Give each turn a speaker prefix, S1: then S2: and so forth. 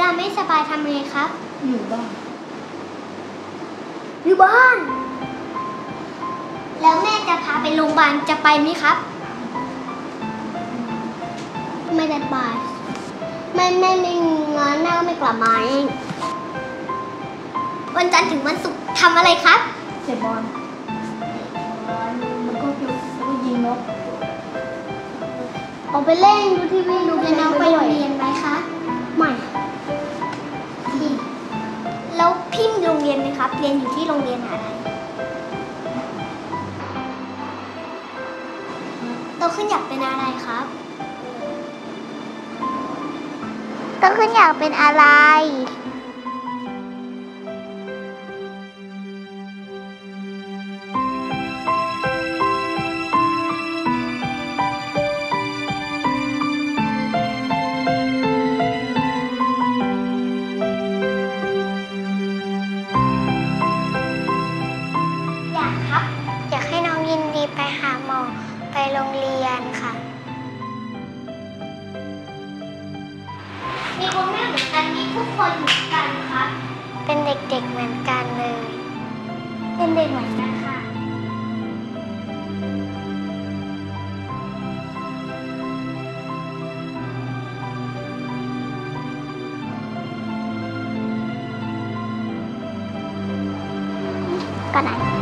S1: ลาไม่สบายทำไงครับ
S2: อยู่บ้าน
S1: แล้วแม่จะพาไปโรงพยาบาลจะไปไหมครับไม่ได้ไปแม่ไม่มีงานแม่ก็ไม่กลับมาเองวันจันทร์ถึงวันศุกร์ทำอะไรครับ
S2: เตะบอลแล้วก็ยิงนก
S1: ออกไปเล่นดูทีวีดูน้องไปโรงเรียนไหมคะไม่แล้วพี่มีโรงเรียนไหมครับเรียนอยู่ที่โรงเรียนอะไรโตขึ้นอยากเป็นอะไรครับโตขึ้นอยากเป็นอะไรอยากให้น้องยินดีไปหาหมอไปโรงเรียนค่ะมีคุณแม่เหมือนกันมีทุกคนเหมือนกันครับเป็นเด็กๆเหมือนกันเลยเป็นเด็กเหมือนกันค่ะก็ได้